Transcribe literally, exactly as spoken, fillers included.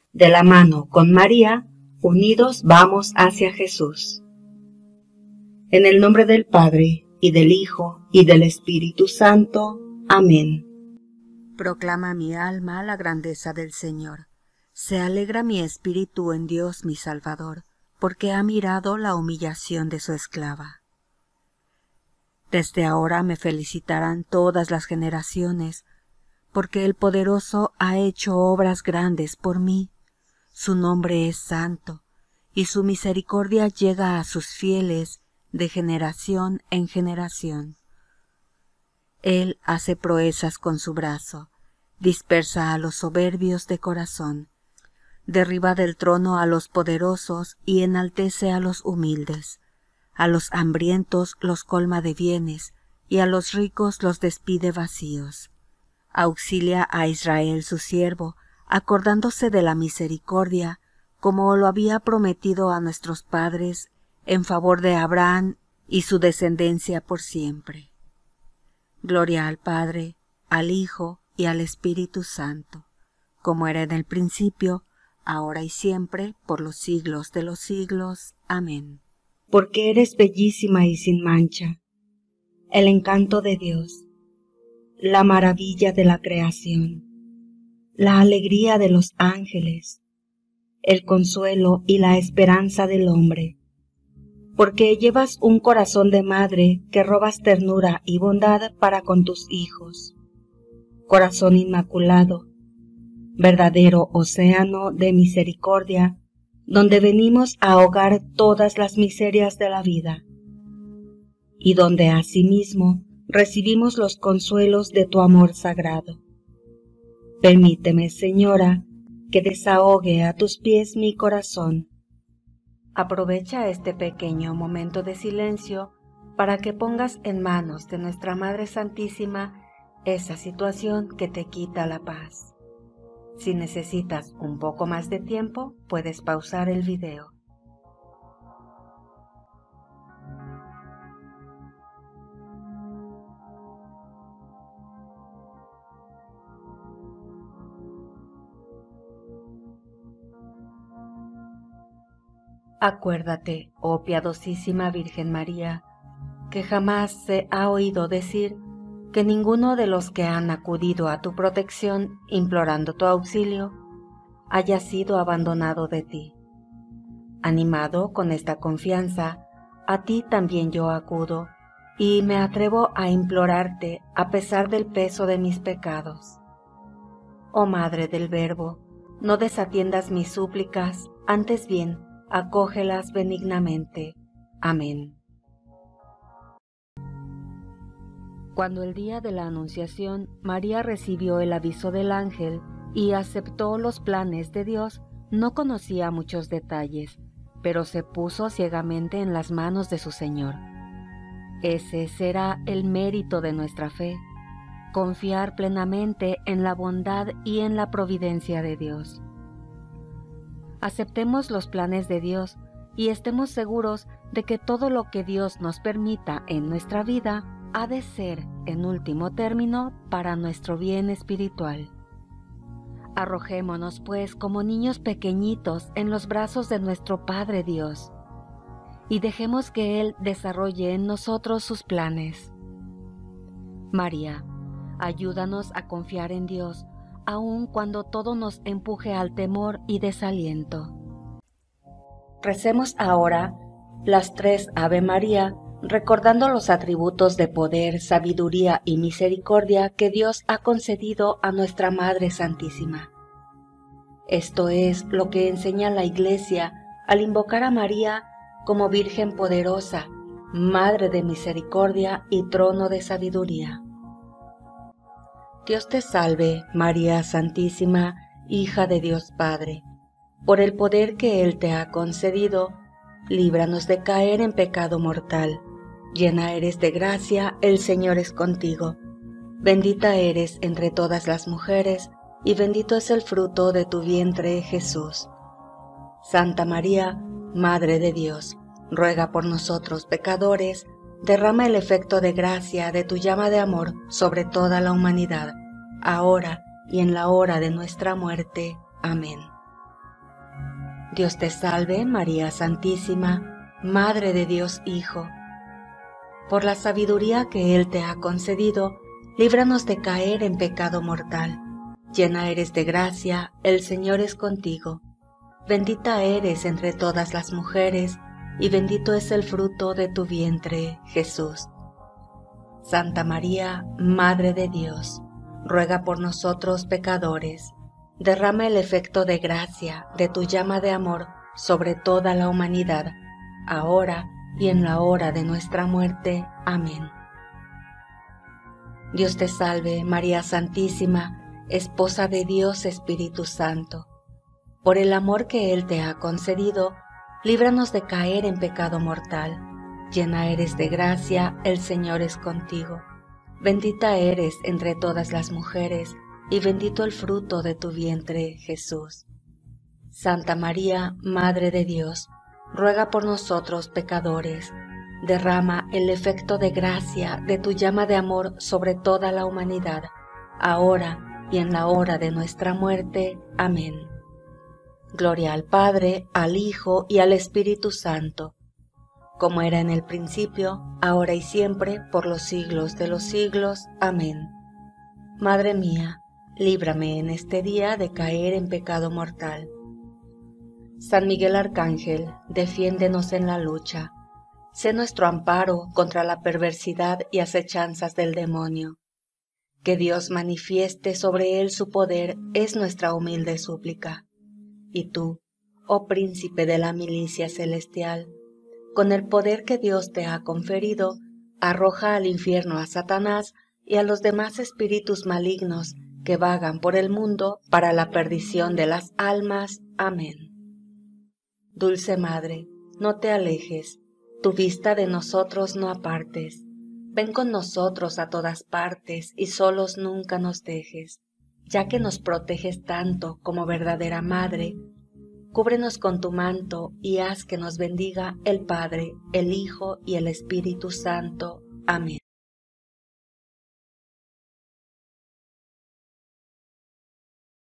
De la mano con María, unidos vamos hacia Jesús. En el nombre del Padre, y del Hijo, y del Espíritu Santo. Amén. Proclama mi alma la grandeza del Señor. Se alegra mi espíritu en Dios mi Salvador, porque ha mirado la humillación de su esclava. Desde ahora me felicitarán todas las generaciones, porque el Poderoso ha hecho obras grandes por mí. Su nombre es santo, y su misericordia llega a sus fieles de generación en generación. Él hace proezas con su brazo, dispersa a los soberbios de corazón, derriba del trono a los poderosos y enaltece a los humildes. A los hambrientos los colma de bienes, y a los ricos los despide vacíos. Auxilia a Israel su siervo, acordándose de la misericordia, como lo había prometido a nuestros padres, en favor de Abraham y su descendencia por siempre. Gloria al Padre, al Hijo y al Espíritu Santo, como era en el principio, ahora y siempre, por los siglos de los siglos. Amén. Porque eres bellísima y sin mancha, el encanto de Dios, la maravilla de la creación, la alegría de los ángeles, el consuelo y la esperanza del hombre. Porque llevas un corazón de madre que robas ternura y bondad para con tus hijos. Corazón inmaculado, verdadero océano de misericordia, donde venimos a ahogar todas las miserias de la vida, y donde asimismo recibimos los consuelos de tu amor sagrado. Permíteme, Señora, que desahogue a tus pies mi corazón. Aprovecha este pequeño momento de silencio para que pongas en manos de nuestra Madre Santísima esa situación que te quita la paz. Si necesitas un poco más de tiempo, puedes pausar el video. Acuérdate, oh piadosísima Virgen María, que jamás se ha oído decir que ninguno de los que han acudido a tu protección implorando tu auxilio haya sido abandonado de ti. Animado con esta confianza, a ti también yo acudo y me atrevo a implorarte a pesar del peso de mis pecados. Oh Madre del Verbo, no desatiendas mis súplicas, antes bien, acógelas benignamente. Amén. Cuando el día de la Anunciación, María recibió el aviso del ángel y aceptó los planes de Dios, no conocía muchos detalles, pero se puso ciegamente en las manos de su Señor. Ese será el mérito de nuestra fe, confiar plenamente en la bondad y en la providencia de Dios. Aceptemos los planes de Dios y estemos seguros de que todo lo que Dios nos permita en nuestra vida ha de ser, en último término, para nuestro bien espiritual. Arrojémonos, pues, como niños pequeñitos en los brazos de nuestro Padre Dios, y dejemos que Él desarrolle en nosotros sus planes. María, ayúdanos a confiar en Dios, aun cuando todo nos empuje al temor y desaliento. Recemos ahora las tres Ave María, recordando los atributos de poder, sabiduría y misericordia que Dios ha concedido a nuestra Madre Santísima. Esto es lo que enseña la Iglesia al invocar a María como Virgen poderosa, Madre de misericordia y trono de sabiduría. Dios te salve, María Santísima, hija de Dios Padre. Por el poder que Él te ha concedido, líbranos de caer en pecado mortal. Llena eres de gracia, el Señor es contigo. Bendita eres entre todas las mujeres, y bendito es el fruto de tu vientre, Jesús. Santa María, Madre de Dios, ruega por nosotros pecadores, derrama el efecto de gracia de tu llama de amor sobre toda la humanidad, ahora y en la hora de nuestra muerte. Amén. Dios te salve, María Santísima, Madre de Dios Hijo. Por la sabiduría que Él te ha concedido, líbranos de caer en pecado mortal. Llena eres de gracia, el Señor es contigo. Bendita eres entre todas las mujeres, y bendito es el fruto de tu vientre, Jesús. Santa María, Madre de Dios, ruega por nosotros pecadores. Derrama el efecto de gracia de tu llama de amor sobre toda la humanidad, ahora y en la hora de nuestra muerte. Amén. Dios te salve, María Santísima, Esposa de Dios Espíritu Santo. Por el amor que Él te ha concedido, líbranos de caer en pecado mortal. Llena eres de gracia, el Señor es contigo. Bendita eres entre todas las mujeres, y bendito el fruto de tu vientre, Jesús. Santa María, Madre de Dios, ruega por nosotros pecadores. Derrama el efecto de gracia de tu llama de amor sobre toda la humanidad, ahora y en la hora de nuestra muerte. Amén. Gloria al Padre, al Hijo y al Espíritu Santo, como era en el principio, ahora y siempre, por los siglos de los siglos. Amén. Madre mía, líbrame en este día de caer en pecado mortal. San Miguel Arcángel, defiéndenos en la lucha. Sé nuestro amparo contra la perversidad y acechanzas del demonio. Que Dios manifieste sobre él su poder es nuestra humilde súplica. Y tú, oh príncipe de la milicia celestial, con el poder que Dios te ha conferido, arroja al infierno a Satanás y a los demás espíritus malignos que vagan por el mundo para la perdición de las almas. Amén. Dulce Madre, no te alejes, tu vista de nosotros no apartes. Ven con nosotros a todas partes y solos nunca nos dejes. Ya que nos proteges tanto como verdadera Madre, cúbrenos con tu manto y haz que nos bendiga el Padre, el Hijo y el Espíritu Santo. Amén.